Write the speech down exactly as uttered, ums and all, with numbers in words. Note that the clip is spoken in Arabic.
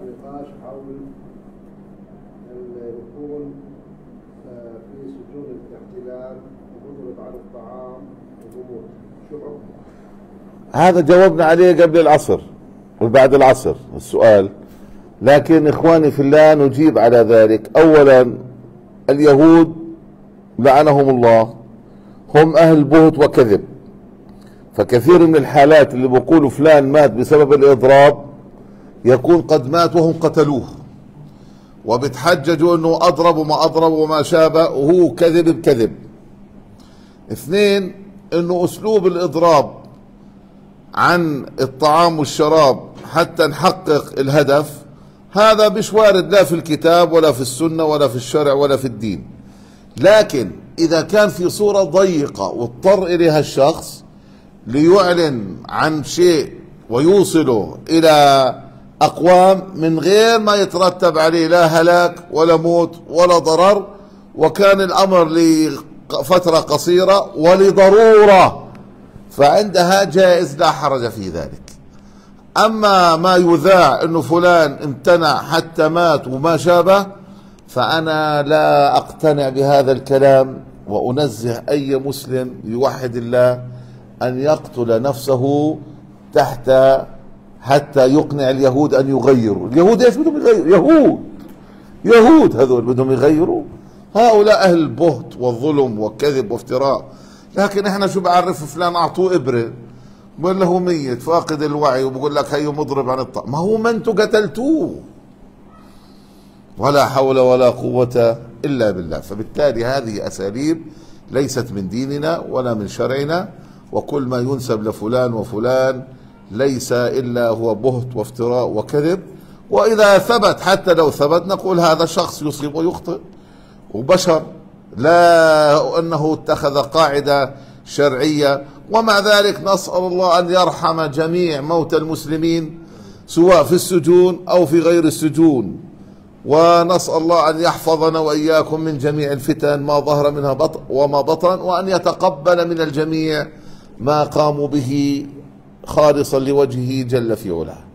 نقاش حول يكون في سجون الاحتلال ومضرب عن الطعام وضمور، شو الحكم؟ هذا جاوبنا عليه قبل العصر وبعد العصر السؤال، لكن إخواني في الله نجيب على ذلك. أولا، اليهود لعنهم الله هم أهل بهت وكذب، فكثير من الحالات اللي بيقولوا فلان مات بسبب الإضراب يكون قد مات وهم قتلوه، وبتحججوا انه اضرب وما اضرب وما شابه، وهو كذب بكذب. اثنين، انه اسلوب الاضراب عن الطعام والشراب حتى نحقق الهدف هذا مش وارد لا في الكتاب ولا في السنة ولا في الشرع ولا في الدين. لكن اذا كان في صورة ضيقة واضطر اليها الشخص ليعلن عن شيء ويوصله الى أقوام من غير ما يترتب عليه لا هلاك ولا موت ولا ضرر، وكان الأمر لفترة قصيرة ولضرورة، فعندها جائز لا حرج في ذلك. أما ما يذاع أنه فلان امتنع حتى مات وما شابه، فأنا لا أقتنع بهذا الكلام، وأنزه أي مسلم يوحد الله أن يقتل نفسه تحت حتى يقنع اليهود أن يغيروا. اليهود ايش بدهم يغيروا؟ يهود يهود هذول بدهم يغيروا. هؤلاء أهل البهت والظلم والكذب وافتراء. لكن احنا شو بعرف فلان أعطوه إبرة بقول له ميت فاقد الوعي وبقول لك هيو مضرب عن الطعام، ما هو ما انتوا قتلتوه. ولا حول ولا قوة إلا بالله. فبالتالي هذه أساليب ليست من ديننا ولا من شرعنا، وكل ما ينسب لفلان وفلان ليس إلا هو بهت وافتراء وكذب. وإذا ثبت، حتى لو ثبت، نقول هذا شخص يصيب ويخطئ وبشر، لا أنه اتخذ قاعدة شرعية. ومع ذلك نسأل الله أن يرحم جميع موتى المسلمين سواء في السجون أو في غير السجون، ونسأل الله أن يحفظنا وإياكم من جميع الفتن ما ظهر منها بطن وما بطن، وأن يتقبل من الجميع ما قاموا به خالصا لوجهه جل في علاه.